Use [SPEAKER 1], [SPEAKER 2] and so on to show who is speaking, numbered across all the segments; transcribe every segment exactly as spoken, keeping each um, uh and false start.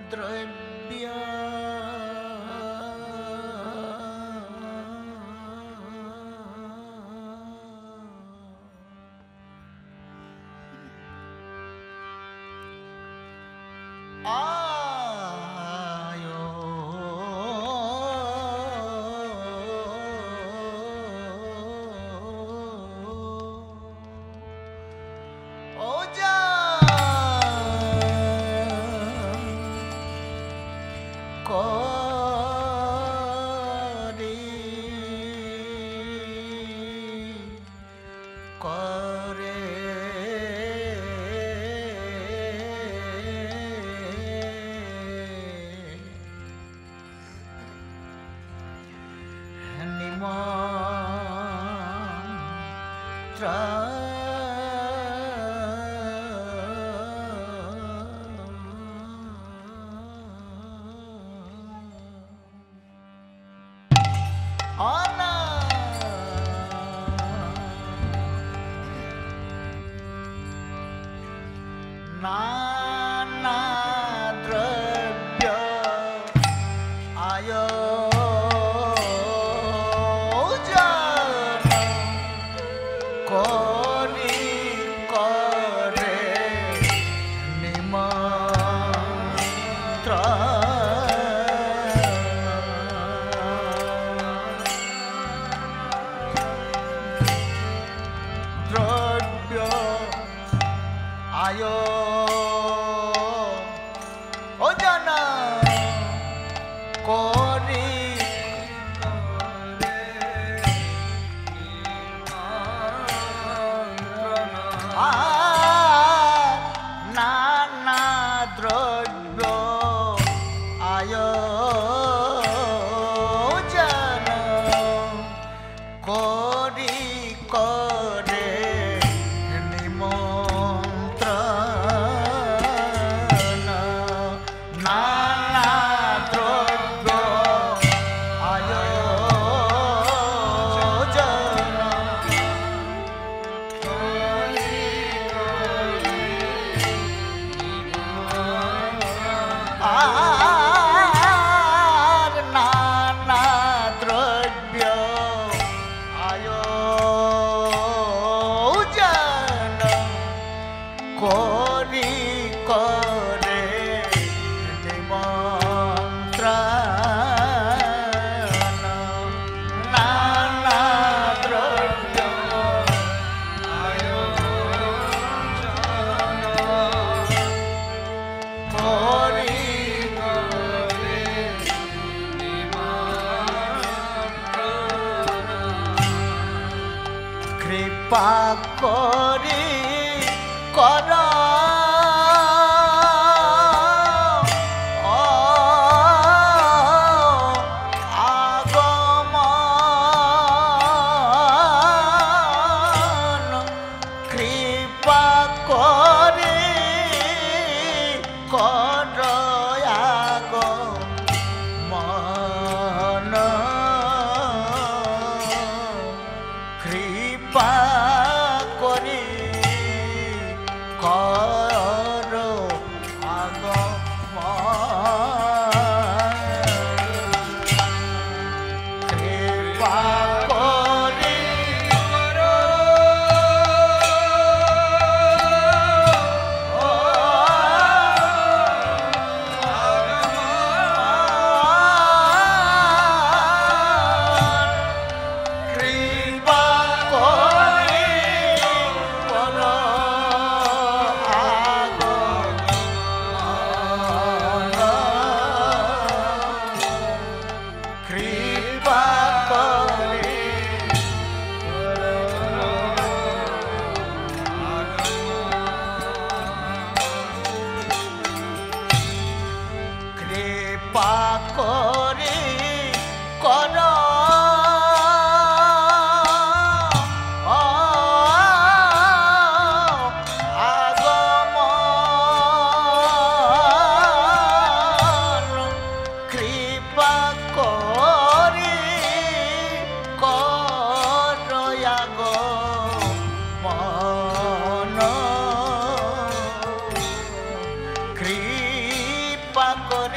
[SPEAKER 1] द्रव्य आयो ओजा कोरी करे नाना द्रव्य आयो जन कोरी करे निमंत्रण द्रव्य आयो ओ जाना कोरी नाना द्रव्य आयो जाना कोरी करे कोरी करे निमंत्रण नाना द्रव्य आयो कोरी करे निमंत्रण कृपा कोरी कर आगमन कृपा करे कर आगमन कृपा करे कर आगमन कृपा करे करे कर आगमन कृपा करे कर आगमन कृपा करे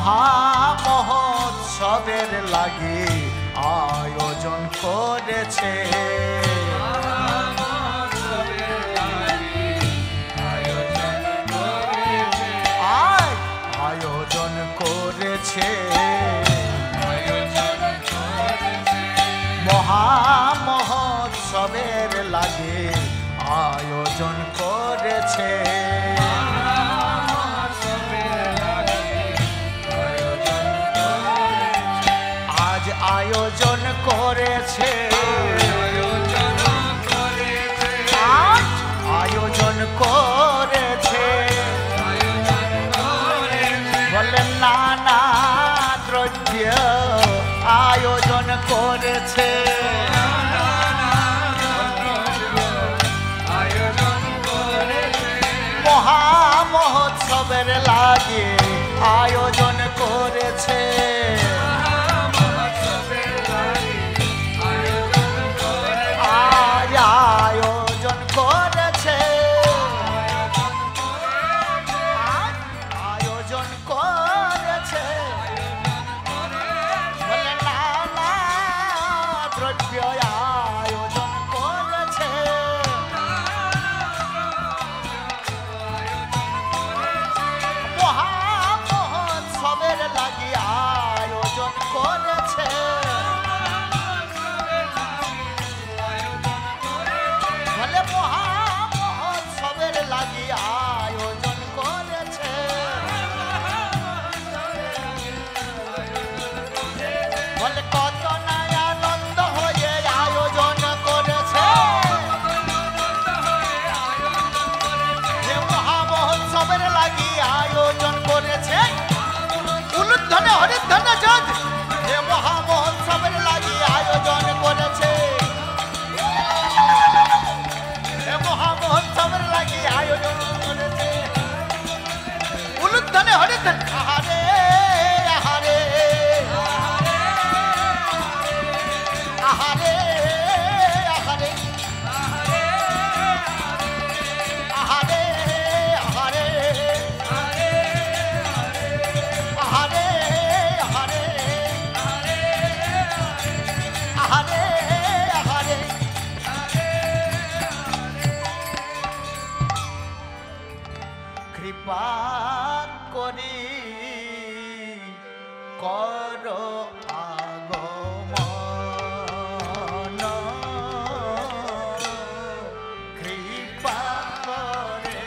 [SPEAKER 1] মহামহোৎসবের লাগি আয়োজন করেছে আয় আয়োজন করেছে মহামহোৎসবের লাগি আয়োজন করেছে আজ আয়োজন করেছে আজ আয়োজন করেছে বলে নানা দ্রব্য আয়োজন করেছে মহামহোৎসবের লাগে আয়োজন করেছে আয়োজন করেছে আয়োজন করেছে বলে নানা দ্রব্য আয়োজন করেছে মহামহোৎসবের লাগি আয়োজন করেছে বলে মহামহোৎসবের লাগি আয়োজন করেছে বলে কত না আনন্দ হয়ে আয়োজন করেছে মহামহোৎসবের লাগি আয়োজন করেছে উলুধ্বনি হরিধ্বনি যোগ হে মহামহোৎসবের লাগি আয়োজন করেছে হে মহামহোৎসবের লাগি আয়োজন করেছে উলুধ্বনি হরিধ্বনি আহারে আহারে আহারে আহারে আহারে আহারে আহারে আহারে আহারে আহারে কৃপা করি কর আগমন কৃপা করে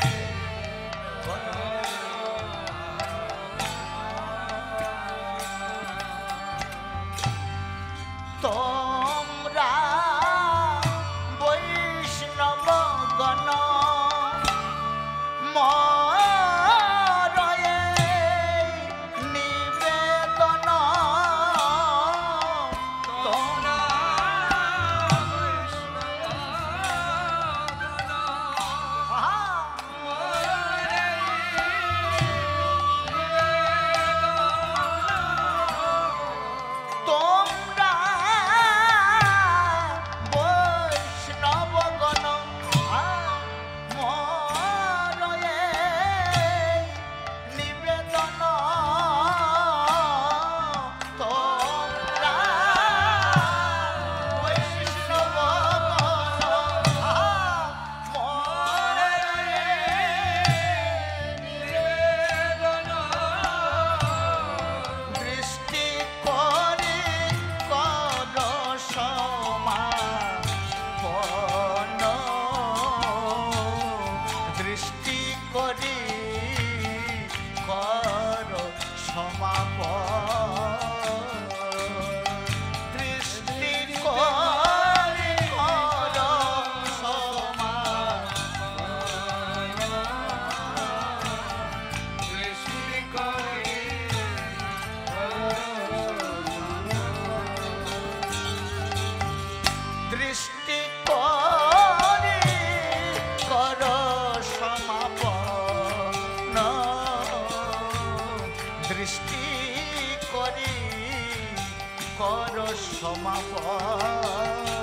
[SPEAKER 1] তোমরা বৈষ্ণব গণ মরয়ে নিবেদন তোমরা তোমরা বৈষ্ণব গণ মরয়ে নিবেদন তোমরা বৈষ্ণব মরয়ে নিবেদন দৃষ্টি করি কর সমাপন দৃষ্টি করি কর সমাপন দৃষ্টি করি কর সমাপন দৃষ্টি করি দৃষ্টি করি কর সমাপন দৃষ্টি করি কর সমাপন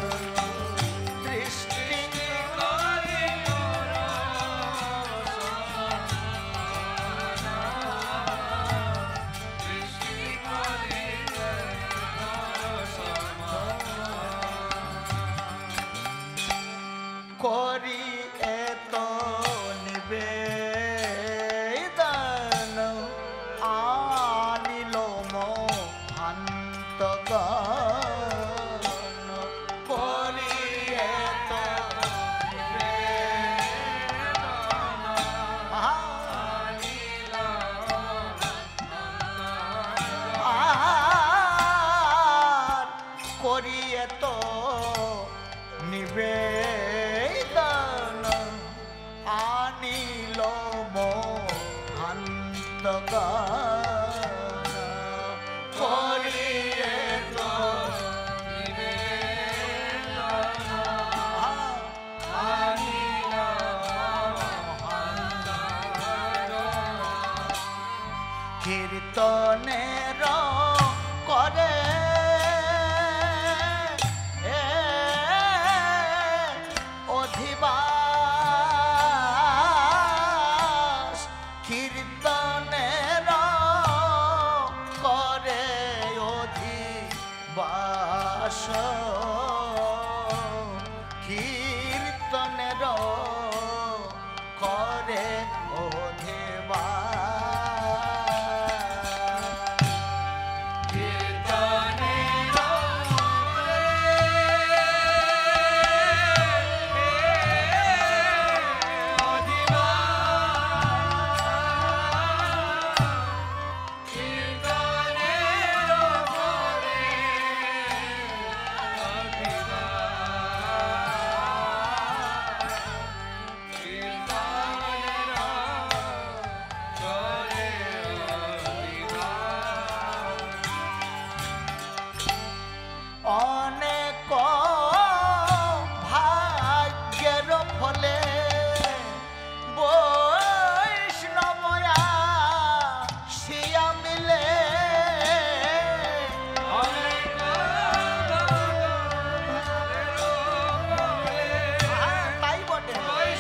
[SPEAKER 1] দৃষ্টি করি কর করি এত নিবেদন আনিল মহান্তগণ করি এত নিবেদন আনিল আর করি এত নিবেদন আনিল মহান্তগণ করি এত নিবেদন আনিল মহান্তগণ কীর্তনের করে অধিবাস কীর্তনের করে অধিবাস কীর্তনের করে অনেক ভাগ্যের ফলে বৈষ্ণবয়া শিয়া মিলে তাই বটে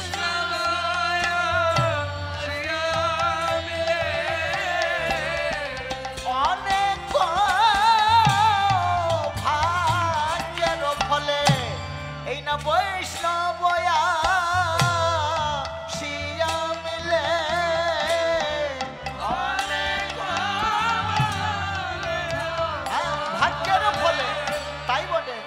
[SPEAKER 1] অনেক এই না বৈষ্ণবয়া শিয়া মিলে ভাগ্যের ফলে তাই বটে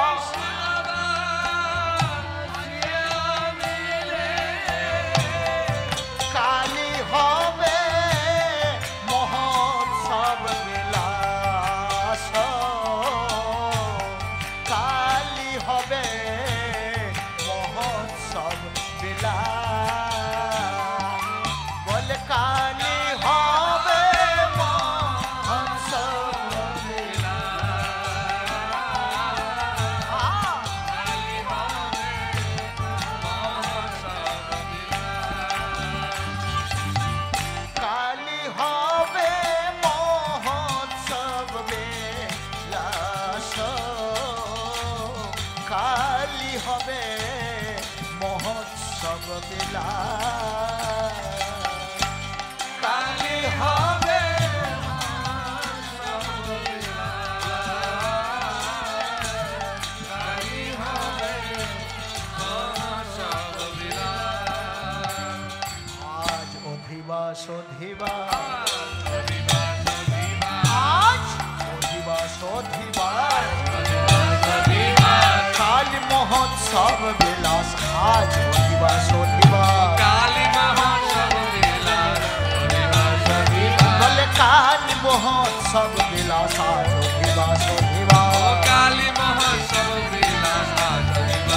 [SPEAKER 1] কালী হবে মহোৎসব বিলাস কালী হবে মহোৎসব বিলাস বলে কালী হবে মহোৎসব কালী হবে মহোৎসব বিলাস কালী হবে মহোৎসব বিলাস কালী হবে কালী হবে মহোৎসব বিলাস আজ অধিবাস অধিবাস আজ অধিবাস অধিবাস কালী মহোৎসব বিলাস আজ অধিবাস অধিবাস
[SPEAKER 2] কালী মহোৎসব বিলাস
[SPEAKER 1] বলে কালী মহোৎসব বিলাস আজ অধিবাস অধিবাস
[SPEAKER 2] কালী মহোৎসব বিলাস
[SPEAKER 1] আজ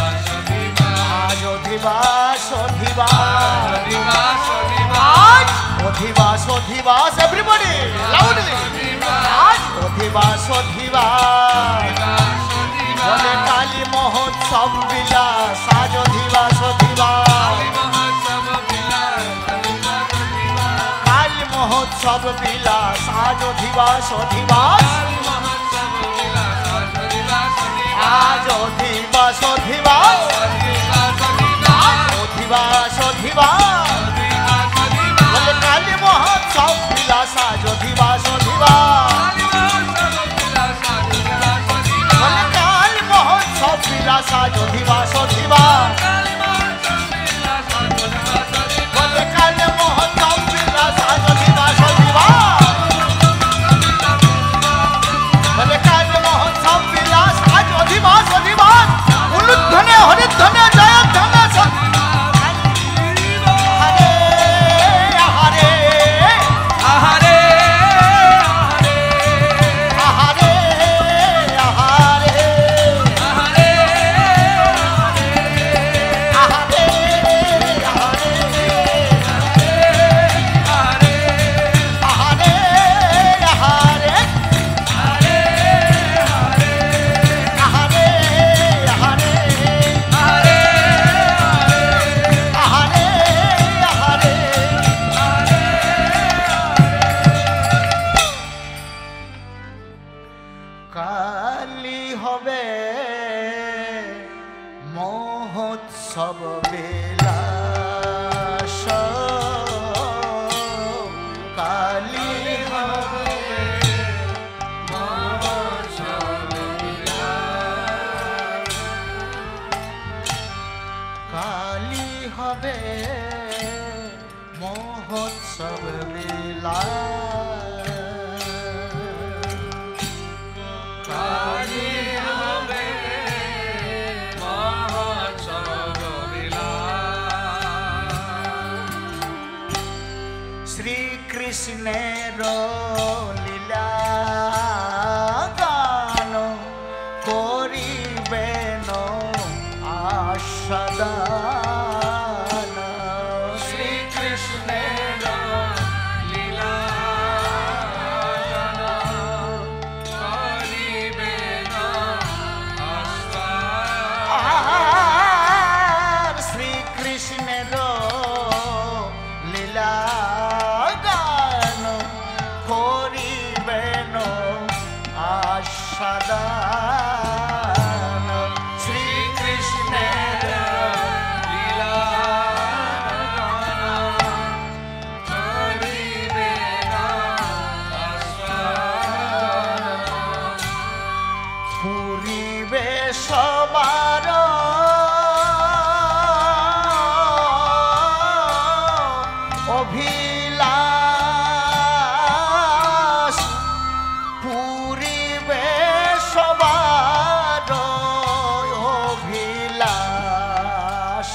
[SPEAKER 1] অধিবাস অধিবাস আজ অধিবাস অধিবাস এভরিবডি লাউডলি আজ অধিবাস অধিবাস বলে কালী মহোৎসব বিলাস আজ অধিবাস অধিবাস কালী মহোৎসব বিলাস আজ অধিবাস অধিবাস আজ অধিবাস অধিবাস অধিবাস অধিবাস বলে কালী মহোৎসব বিলাস আজ অধিবাস অধিবাস বলে কালী মহোৎসব বিলাস আজ অধিবাস অধিবাস মহোৎসব বিলাস কালী হবে
[SPEAKER 2] মহোৎসব বিলাস
[SPEAKER 1] কালী হবে মহোৎসব বিলাস
[SPEAKER 2] কালী হবে মহোৎসব বিলাস
[SPEAKER 1] শ্রীকৃষ্ণের লীলা গান করিবেন আস্বাদন
[SPEAKER 2] শ্রীকৃষ্ণের লীলা করিবেন আস্বাদন
[SPEAKER 1] আর শ্রীকৃষ্ণের লীলা গান করিবেন আস্বাদন শ্রীকৃষ্ণের
[SPEAKER 2] লীলা করিবেন আস্বাদন
[SPEAKER 1] পুরিবে সবার অভিলাষ পুরিবে সবার অভিলাষ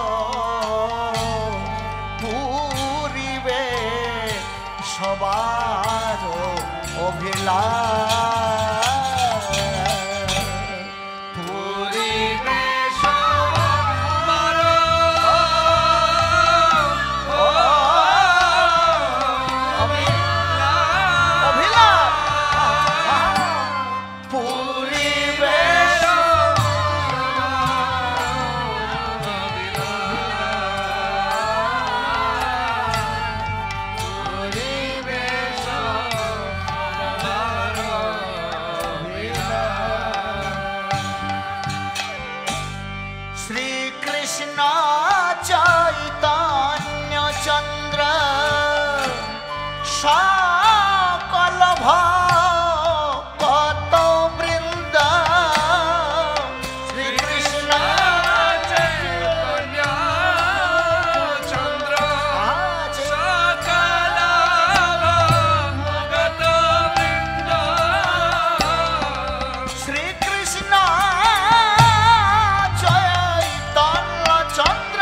[SPEAKER 1] পুরিবে সবার অভিলাষ পুরিবে
[SPEAKER 2] সবার
[SPEAKER 1] অভিলাষ পুরিবে শ্রীকৃষ্ণ চৈতন্য চন্দ্র সকল ভক্ত বৃন্দ শ্রীকৃষ্ণ
[SPEAKER 2] চৈতন্য চন্দ্র
[SPEAKER 1] আজ
[SPEAKER 2] সকল ভক্ত বৃন্দ
[SPEAKER 1] শ্রীকৃষ্ণ চৈতন্য চন্দ্র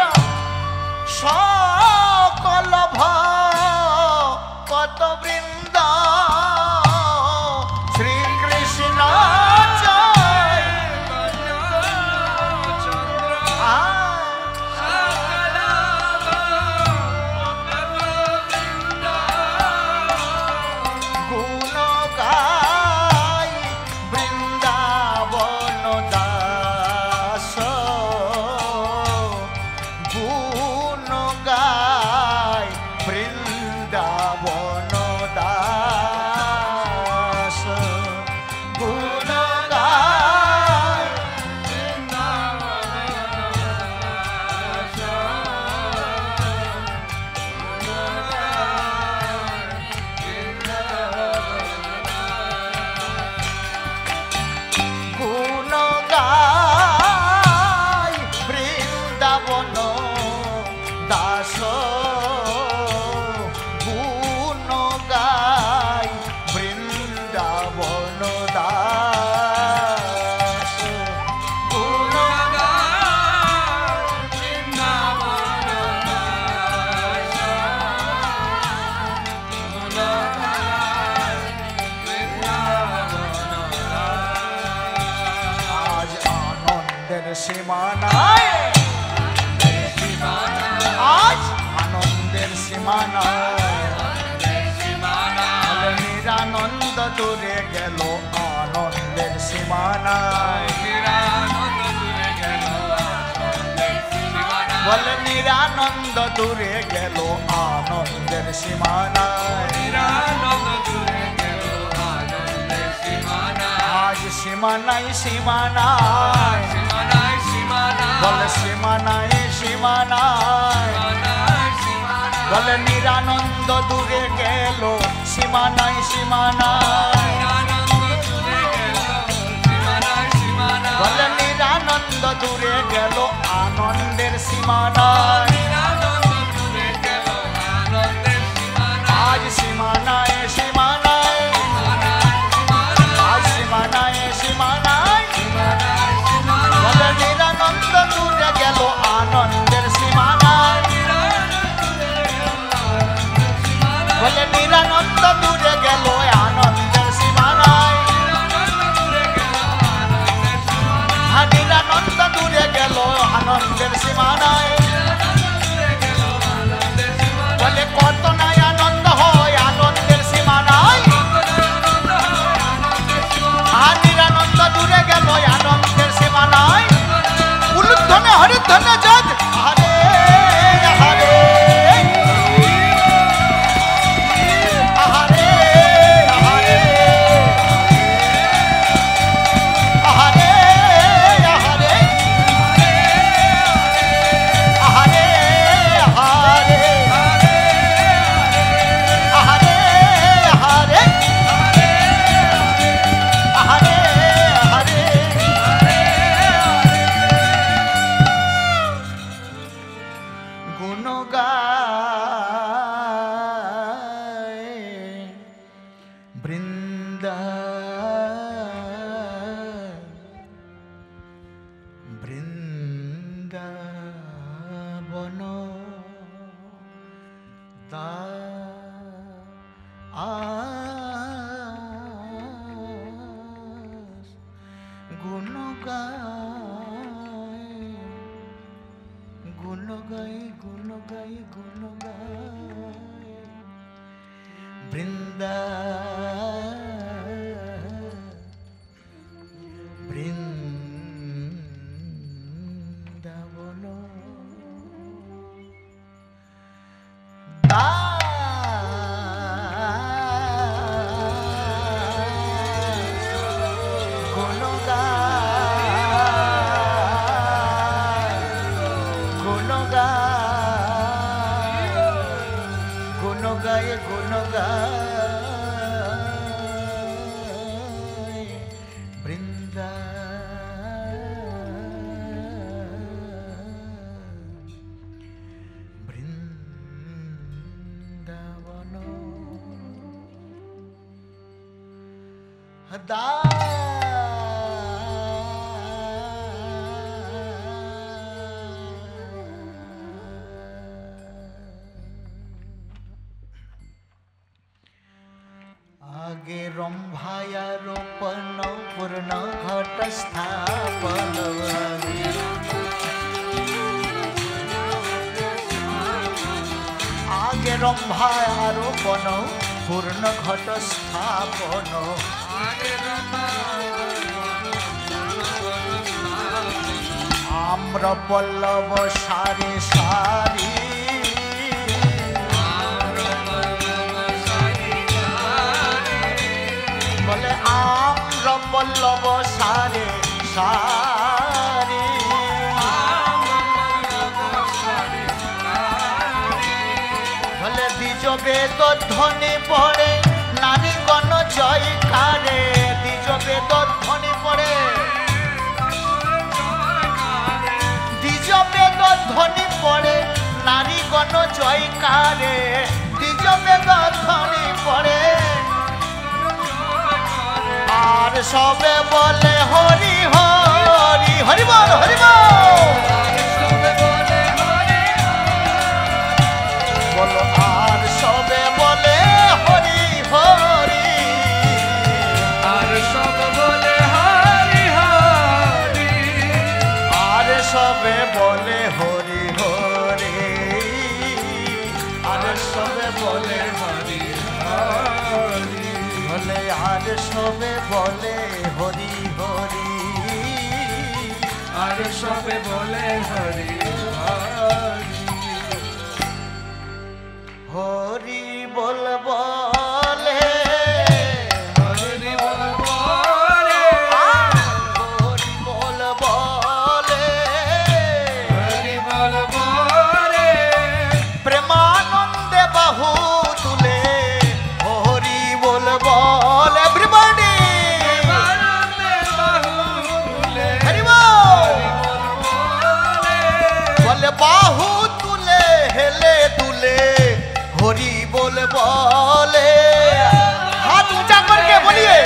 [SPEAKER 1] সকল ভক্ত বৃন্দ শ্রীকৃষ্ণ
[SPEAKER 2] চৈতন্য চন্দ্র সকল ভক্ত বৃন্দ
[SPEAKER 1] গুণ গাই বৃন্দাবন দাস গুণ গাই বৃন্দাবন দাস গুণ গাই গুণ গাই বৃন্দাবন দাস গুণ গাই বৃন্দাবন দাস গুণ আজ আনন্দের সীমানায় আজ আনন্দের সীমানায় নিরানন্দ দূরে গেল আনন্দের সীমানায় বলে নিরানন্দ দূরে গেল আনন্দের সীমানায় আজ সীমানায় সীমানায় বলে সীমানায় সীমানায় বলে নিরানন্দ দূরে গেল সীমানায় সীমানায় বলে নিরানন্দ দূরে গেল আনন্দের সীমানায় আজ সীমানায় সীমানায় আজ সীমানায় সীমানায় বলে নিরানন্দ দূরে গেল আনন্দের সীমানায় বলে নিরানন্দ দূরে গেল আনন্দের সীমানায় নিরানন্দ দূরে গেল আনন্দের সীমানায় বলে কত নাই আনন্দ হয় আনন্দের সীমানায় আর নিরানন্দ দূরে গেল আনন্দের সীমানায় উলুধ্বনে হরিধ্বনে যদ হরে হরে आगे रंभायारोपण पूर्ण घट स्थापन आगे रंभायारोपण पूर्ण घट स्थापन आम्र पल्लव सारी सारी बोले आम्र पल्लव सारे सारी बोले द्विज वेद ध्वनि पड़े नारी गण जयकारे द्विज वेद ध्वनि पड़े द्विज वेद ध्वनि पड़े नारी गण जयकारे द्विज वेद ध्वनि पड़े আর সবে বলে হরি হরি হরি বল হরি বল আর সবে বলে হরি হরি
[SPEAKER 2] আর সব বলে হরি হরি
[SPEAKER 1] আর সবে বলে হরি হরি আর সবে বলে হরি হরি বলে আর সবে বলে হরি হরি
[SPEAKER 2] আর সবে বলে হরি হরি
[SPEAKER 1] হরি বল বলে
[SPEAKER 2] হরি বল বলে
[SPEAKER 1] হরি বল বলে बोले हाथ ऊंचा करके बोलिए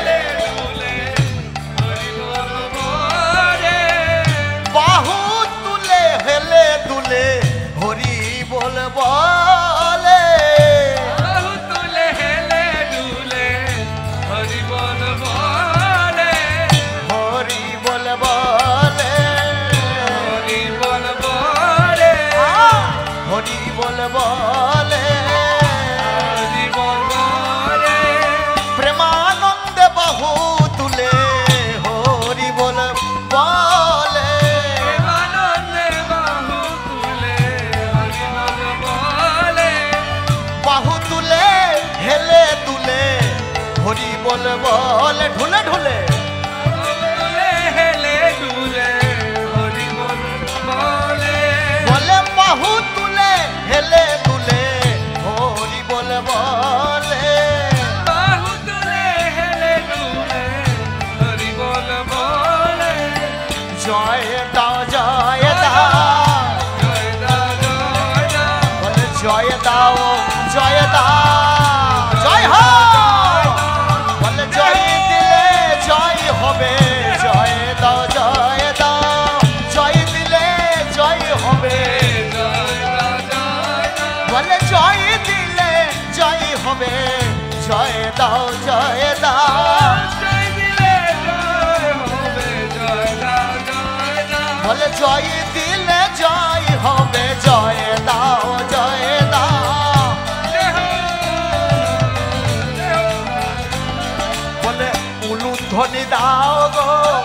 [SPEAKER 1] बाहु तुले हेले दुले हरि बोल बोले
[SPEAKER 2] बाहु तुले हेले दुले हरि बोल बोले
[SPEAKER 1] हरि बोल बोले
[SPEAKER 2] हरि बोल बोले
[SPEAKER 1] हरि बोल बोले
[SPEAKER 2] हरि बोल बोले
[SPEAKER 1] प्रेमानंद बाहु तुले हरि बोल बोले
[SPEAKER 2] प्रेमानंद बाहु तुले हरि बोल बोले
[SPEAKER 1] बाहु तुले हेले तुले हरि बोल बोले ढुले ढुले
[SPEAKER 2] तुले हेले दुले हरि बोल बोले
[SPEAKER 1] बोले बाहु तुले हेले तुले हरि बोल बोले
[SPEAKER 2] बाहु तुले हेले दुले हरि बोल बोले
[SPEAKER 1] जय दाओ जय दाओ
[SPEAKER 2] जय दाओ जय दाओ
[SPEAKER 1] बोले जय दाओ जय दाओ जय हो बोले जय दिले जय होबे जय दाओ जय दाओ जय दिले जय होबे बोले जय दिले जय होबे जय दाओ जय दाओ बोले जय दिले जय होबे जय दाओ जय दाओ बोले उलुध्वनि दाओ गो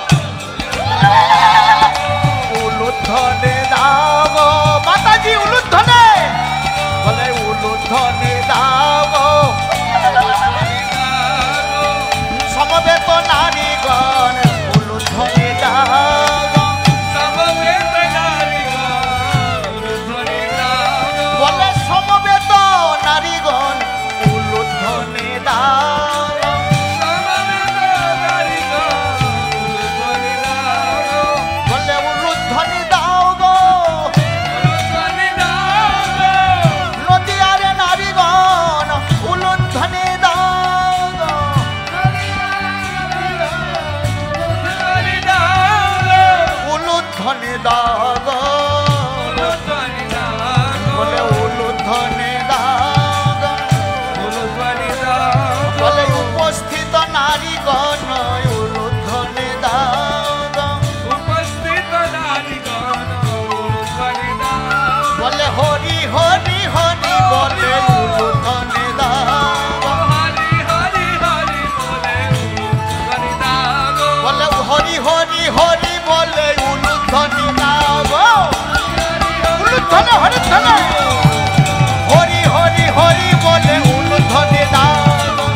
[SPEAKER 1] उलुध्वनि दाओ गो माताजी उलुध्वनि बोले उलुध्वनि दाओ गो समवेत नारीगण उलुध्वनि दाओ गो बोले समवेत नारीगण उलुध्वनि दाओ गो बोले उलुध्वनि दाओ गो नदियारे नारीगण उलुध्वनि दाओ गो उलुध्वनि दाओ गो बोले उलुध्वनि दाओ गो बोले उपस्थित नारीगण उलुध्वनि दाओ गो बोले हरि हरि हरि बोले उलुध्वनि दाओ गो बोले हरि हरि हरि बोले उलुध्वनि दाओ गो उलुध्वनि हरि ध्वनि हरि हरि हरि बोले उलुध्वनि दाओ गो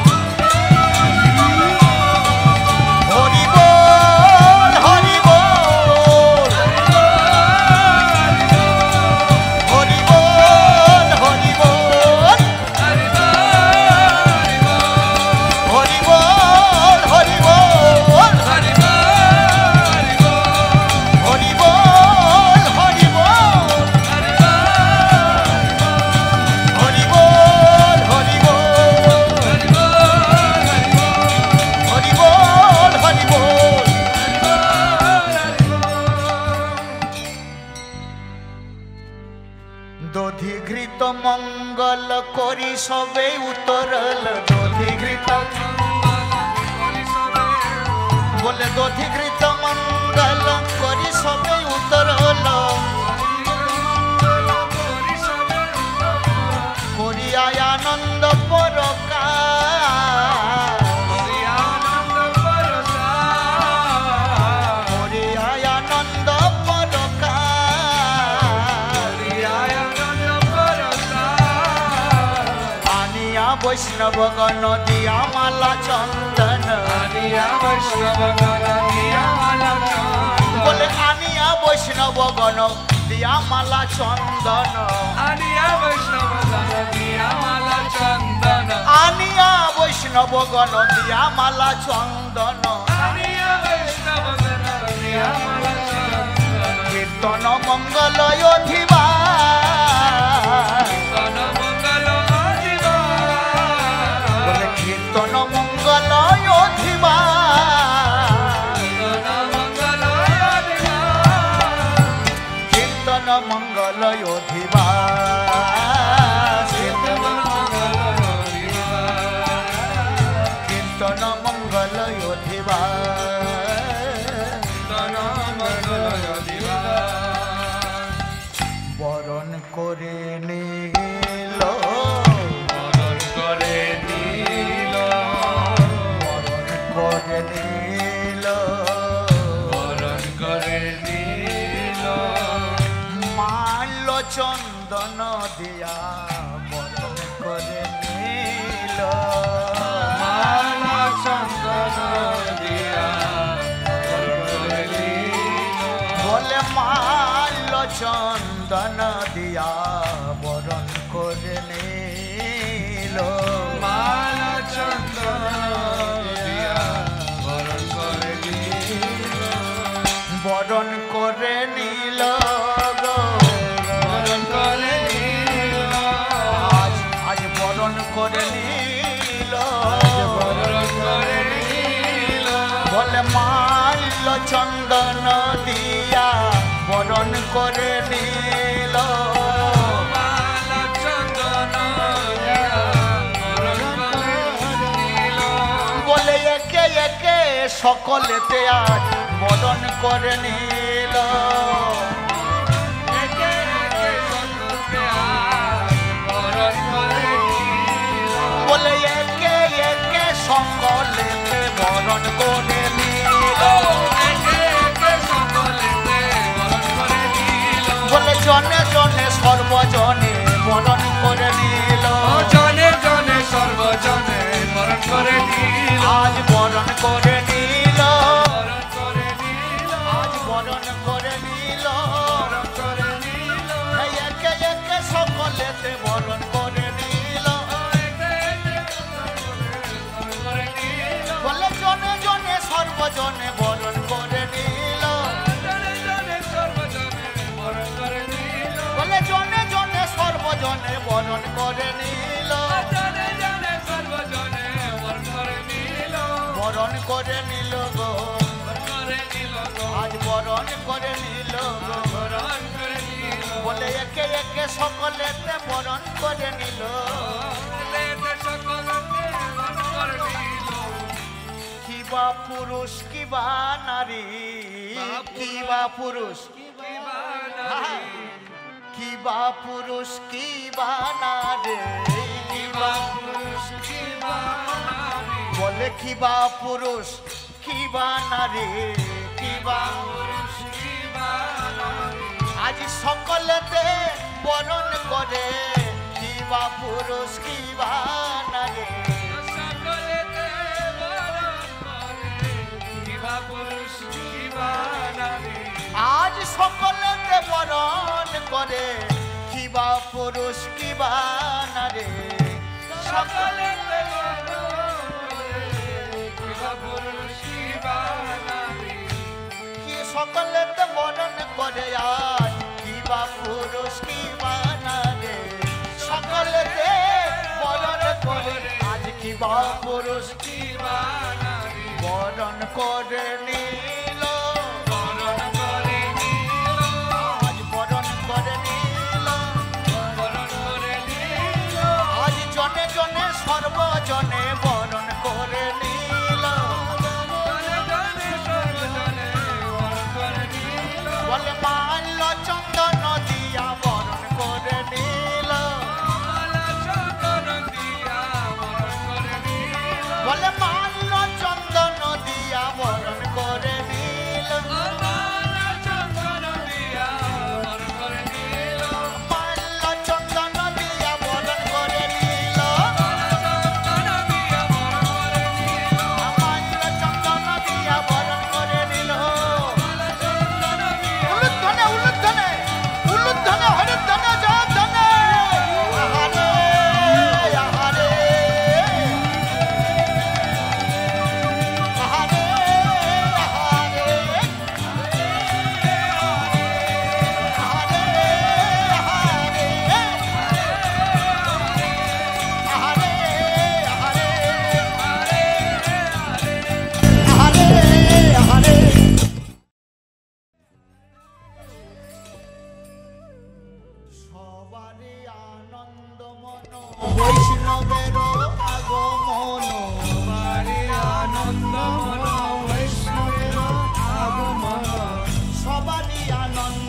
[SPEAKER 1] हरि बोल हरि बोल हरि बोल हरि बोल हरि बोल हरि बोल हरि बोल हरि बोल हरि बोल हरि बोल हरि बोल हरि बोल দধিঘৃত মঙ্গল করি সবে উতরল দধিঘৃত বলে দধিঘৃত মঙ্গল করি সবে উতরল করিয়ায় আনন্দ পরকার করিয়ায় আনন্দ পরকার আনিয়া বৈষ্ণবগণ দিয়া মালা চন্দন বলে আনিয়া বৈষ্ণবগণ দিয়া মালা চন্দন আনিয়া বৈষ্ণবগণ দিয়া মালা চন্দন কীর্তন মঙ্গল অধিবা কীর্তন মঙ্গল অধিবাস কীর্তন মঙ্গল অধিবাস বরণ করে নিল
[SPEAKER 2] বরণ করে নিল
[SPEAKER 1] বরণ করে নিল
[SPEAKER 2] বরণ করে নিল
[SPEAKER 1] মাল্য চন্দন দিয়া বরণ করে নিল
[SPEAKER 2] মালা চন্দন দিয়া বরণ করে নিল
[SPEAKER 1] বলে মাল্য চন্দন দিয়া বরণ করে নিল
[SPEAKER 2] মালা চন্দন দিয়া বরণ করে নিল
[SPEAKER 1] বরণ করে নিল গো
[SPEAKER 2] বরণ করে নিল
[SPEAKER 1] আজ আজ বরণ করে নিল
[SPEAKER 2] বরণ করে নিল
[SPEAKER 1] বলে মাল্য চন্দন দিয়া বরণ করে নিল
[SPEAKER 2] মালা চন্দন দিয়া বরণ করে নিল
[SPEAKER 1] বলে একে একে সকলেতে আজ বরণ করে নিল
[SPEAKER 2] একে একে সকলকে আজ বরণ করে নিল
[SPEAKER 1] বলে একে একে সকলেতে বরণ করে নিল
[SPEAKER 2] একে একে সকলেতে বরণ করে নিল
[SPEAKER 1] বলে জনে জনে সর্বজনে বরণ করে নিল
[SPEAKER 2] জনে জনে সর্বজনে বরণ করে নিল
[SPEAKER 1] আজ বরণ করে নিল
[SPEAKER 2] বরণ করে নিল
[SPEAKER 1] আজ বরণ করে নিল
[SPEAKER 2] বরণ করে নিল
[SPEAKER 1] এই একে একে সকলেতে বরণ করে নিল
[SPEAKER 2] একে একে সকলে বরণ করে নিল
[SPEAKER 1] বলে জনে জনে সর্বজনে বরণ করে নিল
[SPEAKER 2] জনে জনে সর্বজনে বরণ করে নিল
[SPEAKER 1] বলে জনে জনে সর্বজনে বরণ করে নিল
[SPEAKER 2] জনে জনে সর্বজনে বরণ করে নিল
[SPEAKER 1] বরণ করে নিল গো
[SPEAKER 2] বরণ করে নিল
[SPEAKER 1] আজ বরণ করে নিল গো
[SPEAKER 2] বরণ করে নিল
[SPEAKER 1] বলে একে একে সকলেতে বরণ করে নিল
[SPEAKER 2] লেতে সকলকে বরণ করে নিল
[SPEAKER 1] কিবা পুরুষ কিবা নারী কিবা পুরুষ কিবা পুরুষ কিবা নারী কিবা বলে কিবা পুরুষ কিবা নারী কিবা আজ সকলেতে বরণ করে কিবা পুরুষ কিবা নারী আজ সকলেতে বরণ করে কিবা পুরুষ কিবা নারী সকলে কি সকলেতে বরণ করে আজ কিবা পুরুষ কিবা নারী সকলেতে বরণ করে আজ কিবা পুরুষ বরণ করে নিল আজ বরণ করে নিল আজ জনে জনে সর্বজনে বরণ করে নিল বলে মাল্য চন্দন দিয়া বরণ করে নিল বলে মাল্য চন্দন দিয়া বরণ করে নিল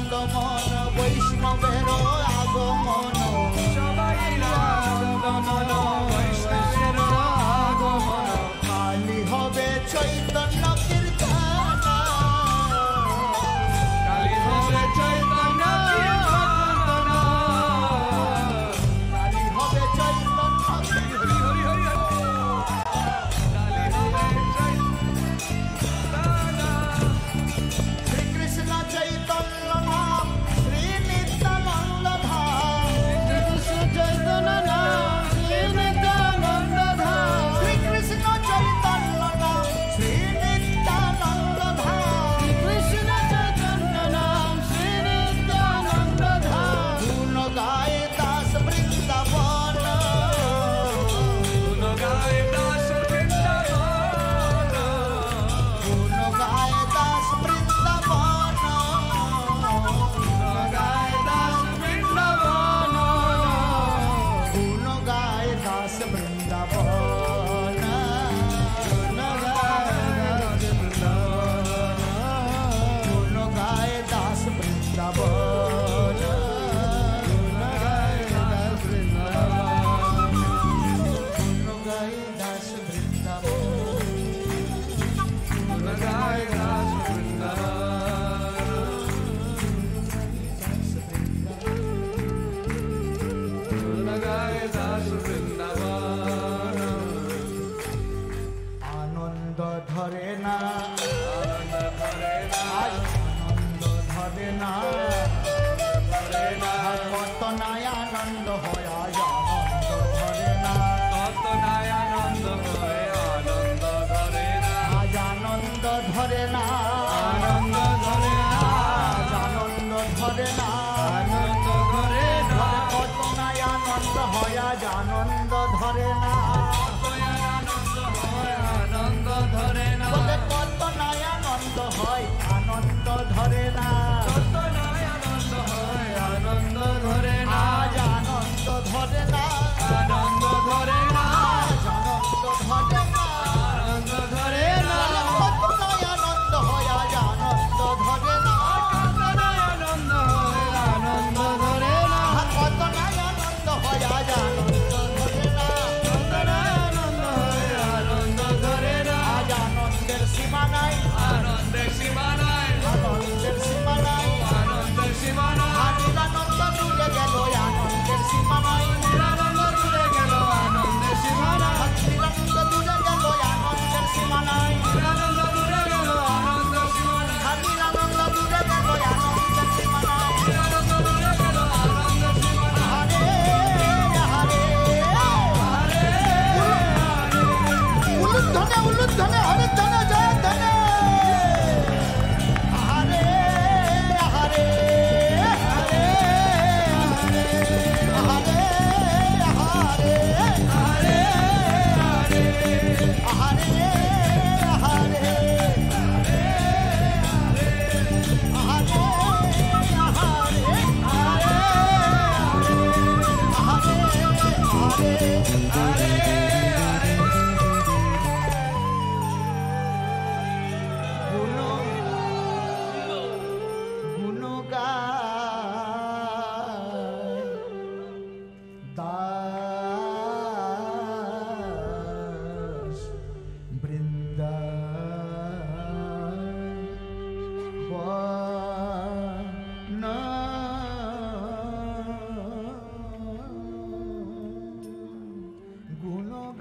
[SPEAKER 1] আনন্দ মন বৈষ্ণবের আগমন
[SPEAKER 2] সবাই আনন্দ মন বৈষ্ণবের আগমন
[SPEAKER 1] কালি হবে চৈতন্য কীর্তন
[SPEAKER 2] কালী হবে চৈতন্য কীর্তন
[SPEAKER 1] কালি হবে চৈতন্য
[SPEAKER 2] হরি হরি হরি কালী হবে চৈতন্য
[SPEAKER 1] শ্রীকৃষ্ণ চৈতন্য নাম শ্রী নিত্যানন্দ ধাম
[SPEAKER 3] শ্রীকৃষ্ণ চৈতন্য নাম শ্রী নিত্যানন্দ ধাম
[SPEAKER 1] শ্রীকৃষ্ণ চৈতন্য নাম শ্রী নিত্যানন্দ ধাম
[SPEAKER 3] কৃষ্ণ চৈতন্য নাম শ্রী নিত্যানন্দ ধাম
[SPEAKER 1] গুণ গায় দাস বৃন্দাবন
[SPEAKER 2] গুণ গায় দাস বৃন্দাবন
[SPEAKER 1] গুণ গায় দাস বৃন্দাবন
[SPEAKER 2] গুণ গায় দাস বৃন্দাবন
[SPEAKER 1] গুণ গায় দাস বৃন্দাবন
[SPEAKER 2] গুণ গায় দাস বৃন্দাবন
[SPEAKER 1] গুণ গায় দাস বৃন্দাবন
[SPEAKER 2] গুণ গায় দাস বৃন্দাবন
[SPEAKER 1] গুণ গায় দাস বৃন্দাবন
[SPEAKER 2] গুণ গায় দাস বৃন্দাবন গুণ গায় দাস বৃন্দাবন
[SPEAKER 1] আনন্দ ধরে না
[SPEAKER 2] আনন্দ ধরে না
[SPEAKER 1] আজ আনন্দ ধরে না
[SPEAKER 2] ধরে না
[SPEAKER 1] আর কত নাই আনন্দ হয় আজ আনন্দ ধরে না
[SPEAKER 2] কত নাই আনন্দ হয় আনন্দ ধরে না
[SPEAKER 1] আজ আনন্দ ধরে না
[SPEAKER 2] আনন্দ ধরে না
[SPEAKER 1] আজ আনন্দ ধরে না
[SPEAKER 2] আনন্দ ধরে না
[SPEAKER 1] কত নাই আনন্দ হয় আজ আনন্দ ধরে না
[SPEAKER 2] আনন্দ হয় আনন্দ ধরে না
[SPEAKER 1] বলে কত নাই আনন্দ হয় আনন্দ ধরে না
[SPEAKER 2] কত নাই আনন্দ হয় আনন্দ ধরে না
[SPEAKER 1] আজ আনন্দ ধরে না
[SPEAKER 2] আনন্দ ধরে না
[SPEAKER 1] আজ আনন্দ ধরে না
[SPEAKER 2] আনন্দ ধরে না
[SPEAKER 1] কত নাই আনন্দ হয় আজ আনন্দ ধরে না
[SPEAKER 2] কত নাই আনন্দ হয় আনন্দ ধরে না
[SPEAKER 1] কত নাই আনন্দ হয় আজ আনন্দ ধরে না
[SPEAKER 2] কত নাই আনন্দ হয় আনন্দ ধরে না
[SPEAKER 1] আজ আনন্দের সীমা নাই
[SPEAKER 2] আনন্দের সীমা নাই
[SPEAKER 1] আনন্দের সীমা নাই
[SPEAKER 2] আনন্দের সীমা নাই
[SPEAKER 1] আর নিরানন্দ দূরে গেল আনন্দের সীমা নাই
[SPEAKER 2] আনন্দ দূরে গেল আনন্দের সীমা নাই
[SPEAKER 1] আর নিরানন্দ দূরে গেল আনন্দের সীমা নাই
[SPEAKER 2] আনন্দ দূরে গেল আনন্দের সীমা নাই
[SPEAKER 1] আর নিরানন্দ দূরে গেল আনন্দের সীমা নাই
[SPEAKER 2] আনন্দ দূরে গেল আনন্দের সীমা নাই
[SPEAKER 1] হরে হরে
[SPEAKER 2] হরে
[SPEAKER 1] উলুধ্বনে উলুধ্বনে হরে ধনে জয় ধনে হরে হরে হরে হরে হরে
[SPEAKER 2] হরে
[SPEAKER 1] হরে
[SPEAKER 2] হরে
[SPEAKER 1] হরে দাস বৃন্দা গুণ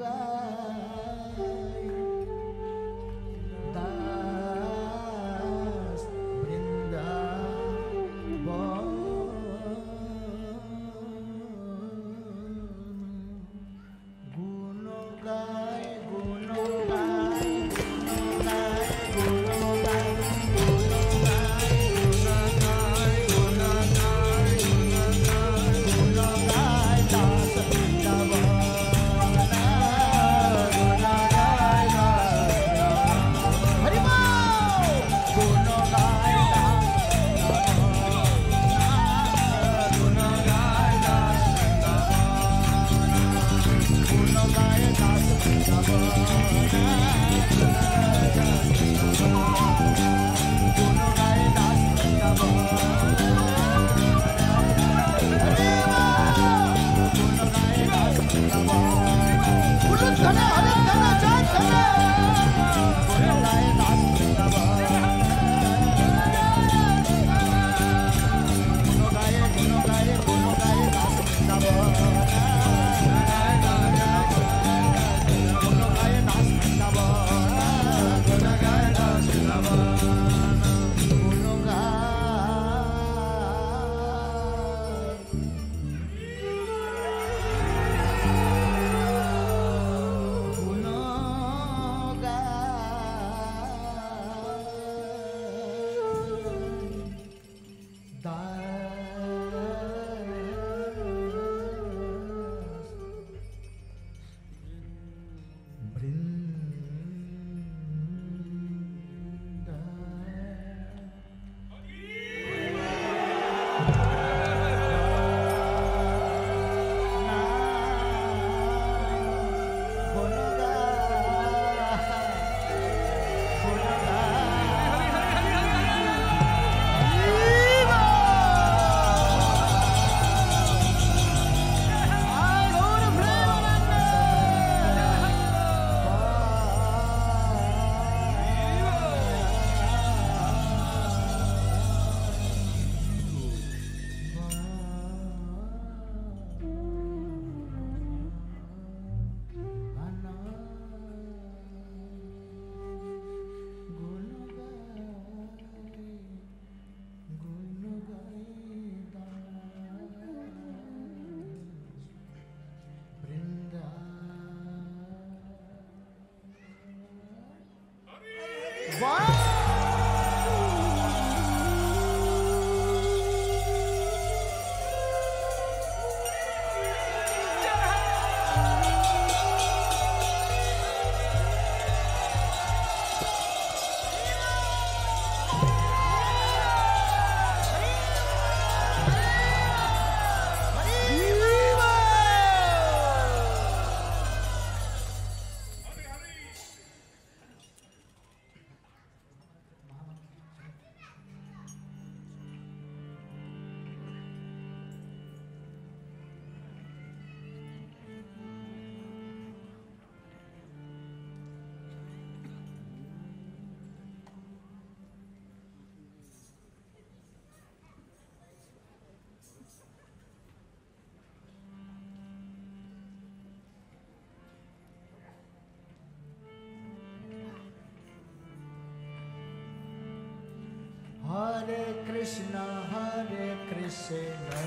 [SPEAKER 1] Hare Krishna, Hare Krishna,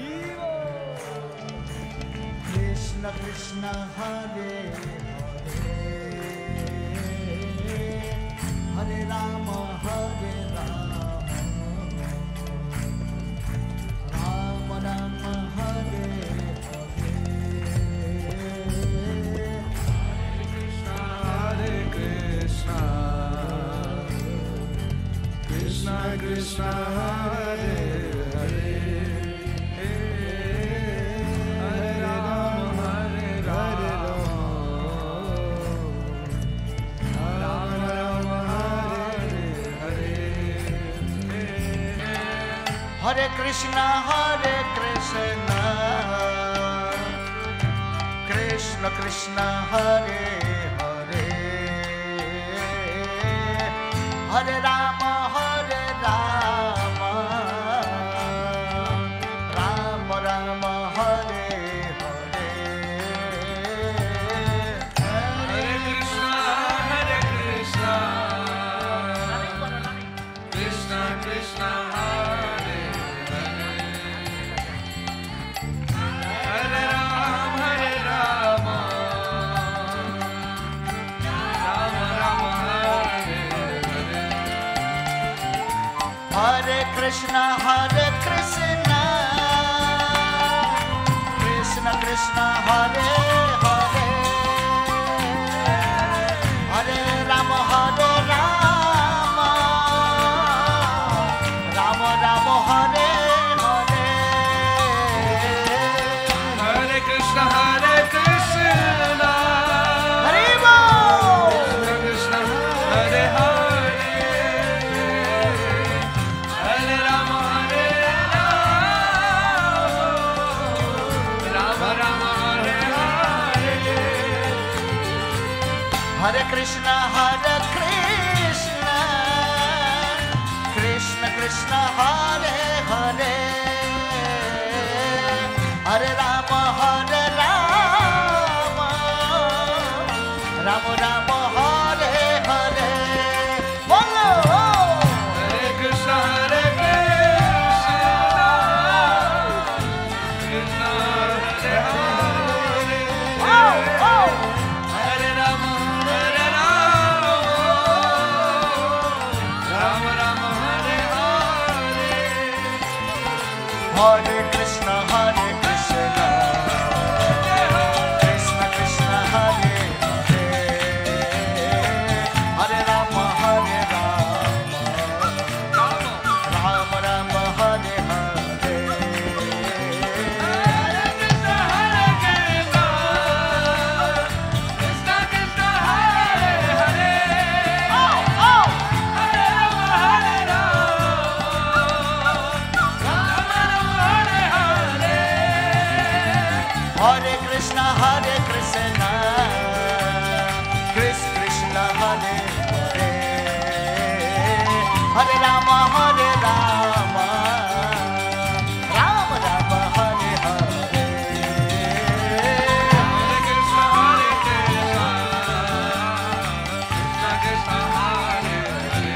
[SPEAKER 1] Krishna Krishna, Hare Hare, Hare Rama, Hare Rama, Rama Rama, Hare
[SPEAKER 2] Hare Krishna, Krishna Krishna, Hare Hare, Hare Rama, Hare Rama, Rama Rama, Hare Hare.
[SPEAKER 1] Hare Krishna, Hare Krishna, Krishna Krishna, Hare Hare, Hare Rama, Hare Rama, Rama Rama, Hare Hare.
[SPEAKER 2] Hare Krishna, Hare Krishna, Krishna Krishna, Hare Hare, Hare Rama, Hare Rama, Rama Rama, Hare Hare.
[SPEAKER 1] Hare Krishna, Hare Krishna, Krishna Krishna, Hare Hare, Hare Rama, Hare Rama, Rama Rama, Hare Hare.
[SPEAKER 2] Hare Krishna, Hare Krishna,
[SPEAKER 1] Hare Bol.
[SPEAKER 2] Krishna Krishna, Hare Hare, Hare Rama, Hare Rama, Rama Rama, Hare Hare.
[SPEAKER 1] Hare Krishna, Hare Krishna, Krishna Krishna, Hare Hare, Hare Rama, Hare Rama, Rama Rama, Hare Hare. Bolo!
[SPEAKER 2] Hare Krishna, Hare Krishna,
[SPEAKER 1] Hare Krishna, Hare Krishna, Krishna Krishna, Hare Hare, Hare Rama, Hare Rama, Rama Rama, Hare Hare. Hare Krishna, Hare Krishna, Krishna Krishna, Hare Hare, Hare Rama, Hare Rama, Rama Rama, Hare Hare.
[SPEAKER 2] Hare Krishna, Hare Krishna, Krishna Krishna, Hare Hare,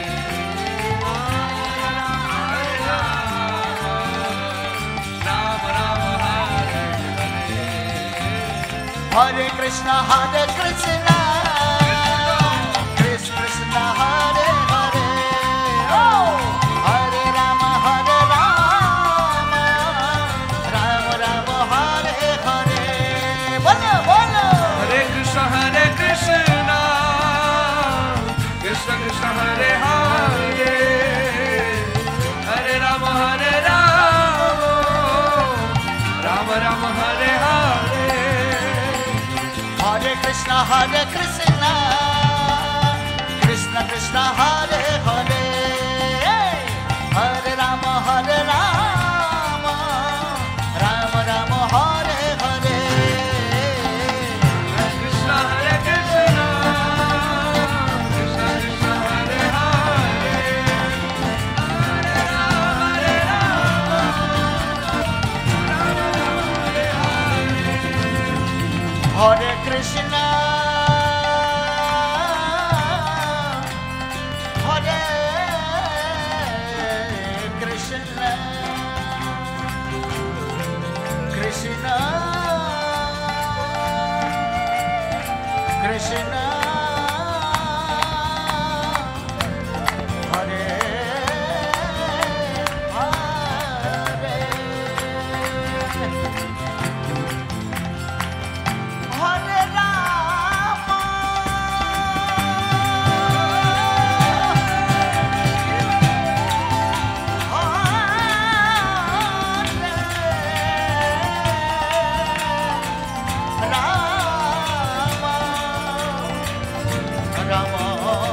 [SPEAKER 2] Hare Rama, Rama Rama, Hare Hare.
[SPEAKER 1] Hare Krishna, Hare Krishna, Krishna Krishna, Hare Hare, oh, Hare Rama, Hare Rama, Rama Rama, Hare Hare. Bolo, bolo.
[SPEAKER 2] Hare Krishna, Hare Krishna, Krishna Krishna, Hare Hare, Hare Rama, Hare Rama, Rama Rama, Hare Hare.
[SPEAKER 1] Hare Krishna, Hare Krishna, Krishna Krishna, Hare Hare, Hare Rama, Hare Rama, Rama Rama, Hare Hare.
[SPEAKER 2] Hare Krishna, Hare Krishna, Krishna Krishna, Hare Hare, Hare Rama, Hare Rama, Rama Rama, Hare Hare.
[SPEAKER 1] Hare Krishna, Hare Krishna, Krishna Krishna, Hare Hare, Hare Rama, Rama,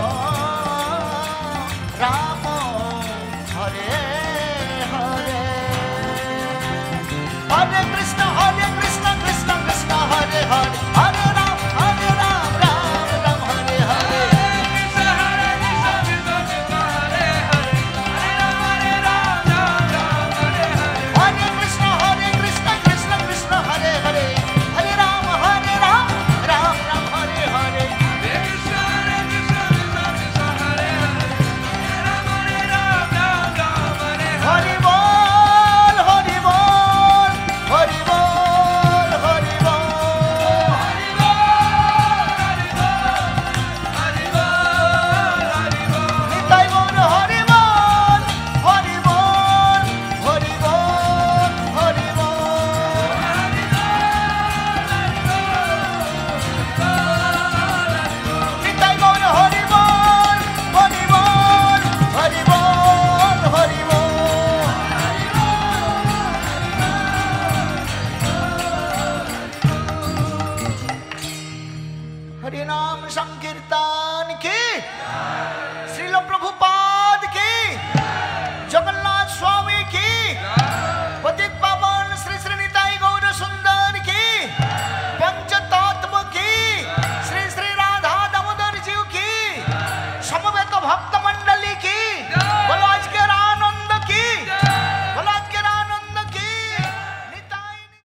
[SPEAKER 1] Rama, Rama, Hare Hare. Hare Krishna, Hare Krishna, Krishna Krishna, Hare Hare, Hare Ram, Hare Ram, Ram Ram, Hare Hare.
[SPEAKER 2] Krishna, Hare Krishna, Krishna Krishna, Hare Hare, Hare Rama, Hare Rama, Rama Rama, Hare Hare.
[SPEAKER 1] Hare Krishna, Hare Krishna, Krishna Krishna, Hare Hare, Hare Ram, Hare Ram, Ram Ram, Hare Hare.
[SPEAKER 2] Hare Krishna, Hare Krishna, Krishna Krishna, Hare Hare, Hare Rama, Hare Rama, Rama Rama, Hare Hare.
[SPEAKER 1] Hari Bol, Hari Bol, Hari Bol, Hari Bol.
[SPEAKER 2] Hari Bol, Hari Bol, Hari Bol, Hari Bol.
[SPEAKER 1] Nitai Gaur Hari Bol, Hari Bol, Hari Bol, Hari Bol. Nitai Gaur Hari Bol, Hari Bol, Hari Bol, Hari Bol. Hari नाम संकीर्तन की, श्रील प्रभुपाद की, जगन्नाथ स्वामी की।